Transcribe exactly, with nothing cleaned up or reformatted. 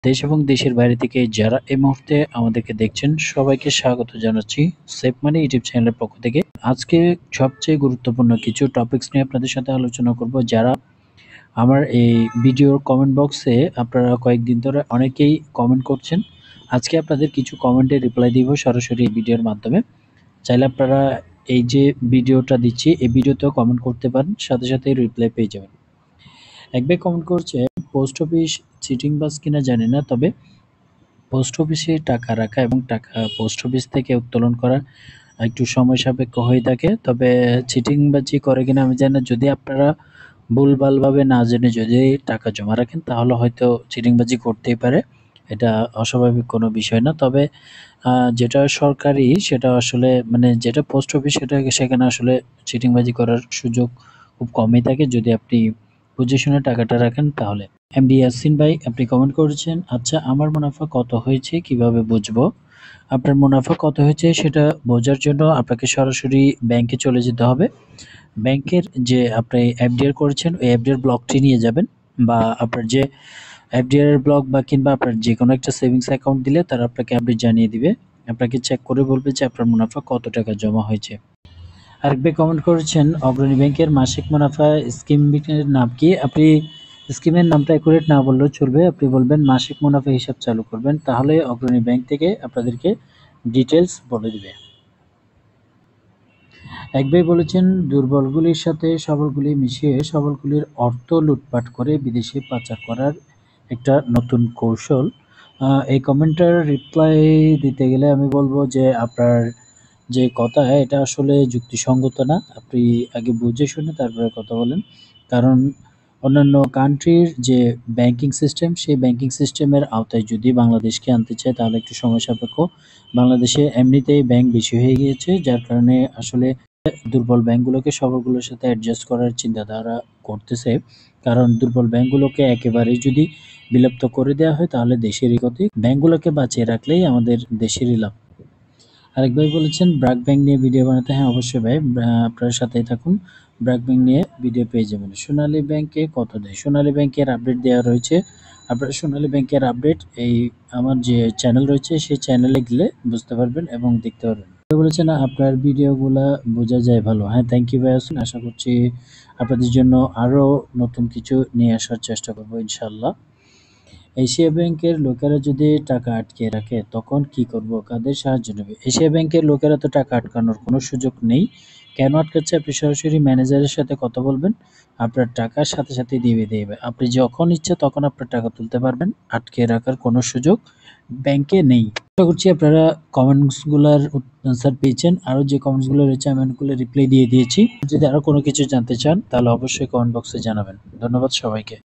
দেশ এবং দেশের বাইরে থেকে যারা এই মুহূর্তে আমাদেরকে দেখছেন সবাইকে স্বাগত জানাচ্ছি সেভ মানি ইউটিউব চ্যানেলের পক্ষ থেকে। আজকে সবচেয়ে গুরুত্বপূর্ণ কিছু টপিকস নিয়ে আপনাদের সাথে আলোচনা করব। যারা আমার এই ভিডিওর কমেন্ট বক্সে আপনারা কয়েকদিন ধরে অনেকেই কমেন্ট করছেন, আজকে আপনাদের কিছু কমেন্টে রিপ্লাই দিব সরাসরি এই ভিডিওর মাধ্যমে। চাইলে আপনারা এই যে ভিডিওটা দিচ্ছি এই ভিডিওতেও কমেন্ট করতে পারেন, সাথে সাথে রিপ্লাই পেয়ে যাবেন। এক ভাই কমেন্ট করছে, পোস্ট অফিস চিটিং বাস কিনা জানি না, তবে পোস্ট অফিসে টাকা রাখা এবং টাকা পোস্ট অফিস থেকে উত্তোলন করা একটু সময় সাপেক্ষ হয়ে থাকে। তবে চিটিংবাজি করে কিনা আমি জানি না। যদি আপনারা ভুলভালভাবে না জেনে যদি টাকা জমা রাখেন তাহলে হয়তো চিটিংবাজি করতেই পারে, এটা অস্বাভাবিক কোনো বিষয় না। তবে আহ, যেটা সরকারি সেটা আসলে মানে যেটা পোস্ট অফিস সেটা সেখানে আসলে চিটিংবাজি করার সুযোগ খুব কমই থাকে যদি আপনি বুঝে শুনে টাকাটা রাখেন তাহলে। এমডি ইয়াসিন ভাই আপনি কমেন্ট করেছেন, আচ্ছা আমার মুনাফা কত হয়েছে কিভাবে বুঝবো? আপনার মুনাফা কত হয়েছে সেটা বোঝার জন্য আপনাকে সরাসরি ব্যাংকে চলে যেতে হবে। ব্যাংকের যে আপনি এফডিআর করেছেন ওই এফডিআর ব্লকটি নিয়ে যাবেন, বা আপনার যে এফডিআর এর ব্লক বা কিংবা আপনার যে কোনো একটা সেভিংস অ্যাকাউন্ট দিলে তারা আপনাকে আপডেট জানিয়ে দিবে, আপনাকে চেক করে বলবে যে আপনার মুনাফা কত টাকা জমা হয়েছে। আরেক ভাই কমেন্ট করেছেন, অগ্রণী ব্যাংকের মাসিক মুনাফা স্কিমের নাম কি? আপনি স্কিমের নামটা অ্যাকুরেট না বললেও চলবে, আপনি বলবেন মাসিক মুনাফা হিসাব চালু করবেন, তাহলে অগ্রণী ব্যাংক থেকে আপনাদেরকে ডিটেলস বলে দিবে। এক ভাই বলেছেন, দুর্বলগুলির সাথে সবলগুলি মিশিয়ে সবলগুলির অর্থ লুটপাট করে বিদেশে পাচার করার একটা নতুন কৌশল। আহ, এই কমেন্টার রিপ্লাই দিতে গেলে আমি বলবো যে আপনার যে কথা এটা আসলে যুক্তিসঙ্গত না। আপনি আগে বুঝে শুনে তারপরে কথা বলেন, কারণ অন্যান্য কান্ট্রির যে ব্যাংকিং সিস্টেম সেই ব্যাংকিং সিস্টেমের আওতায় যদি বাংলাদেশকে আনতে চায় তাহলে একটু সময় সাপেক্ষ। বাংলাদেশে এমনিতেই ব্যাংক বেশি হয়ে গিয়েছে, যার কারণে আসলে দুর্বল ব্যাংকগুলোকে সবলগুলোর সাথে অ্যাডজাস্ট করার চিন্তাধারা করতেছে। কারণ দুর্বল ব্যাংকগুলোকে একেবারেই যদি বিলুপ্ত করে দেওয়া হয় তাহলে দেশেরই ক্ষতি, ব্যাংকগুলোকে বাঁচিয়ে রাখলেই আমাদের দেশেরই লাভ। আরেক ভাই বলেছেন ব্র্যাক ব্যাংক নিয়ে ভিডিও বানাতে। হ্যাঁ অবশ্যই ভাই, আপনার সাথেই থাকুন, ব্র্যাক ব্যাংক নিয়ে ভিডিও পেয়ে যাবেন। সোনালী ব্যাংকে কত দেয়? সোনালী ব্যাংকের আপডেট দেওয়া রয়েছে, আপনারা সোনালী ব্যাংকের আপডেট এই আমার যে চ্যানেল রয়েছে সেই চ্যানেলে গেলে বুঝতে পারবেন এবং দেখতে পারবেন। বলেছেন আপনার ভিডিওগুলা বোঝা যায় ভালো। হ্যাঁ থ্যাংক ইউ ভাই, আসুন, আশা করছি আপনাদের জন্য আরও নতুন কিছু নিয়ে আসার চেষ্টা করবো ইনশাল্লাহ। এশিয়া ব্যাংকের লোকেরা যদি টাকা আটকে রাখে তখন কি করব? কাদের সাহায্য নেবে? এশিয়া ব্যাংকের লোকেরা তো টাকা আটকানোর কোনো সুযোগ নেই। কেন আটকাচ্ছে? আপনি সরাসরি ম্যানেজারের সাথে কথা বলবেন, আপনার টাকার সাথে সাথে দিয়ে দেবে। আপনি যখন ইচ্ছে তখন আপনার টাকা তুলতে পারবেন, আটকে রাখার কোনো সুযোগ ব্যাংকে নেই। আশা করছি আপনারা কমেন্টসগুলোর আনসার পেয়েছেন। আরও যে কমেন্টসগুলো রয়েছে আমি অনেকগুলো রিপ্লাই দিয়ে দিয়েছি। যদি আরও কোনো কিছু জানতে চান তাহলে অবশ্যই কমেন্ট বক্সে জানাবেন। ধন্যবাদ সবাইকে।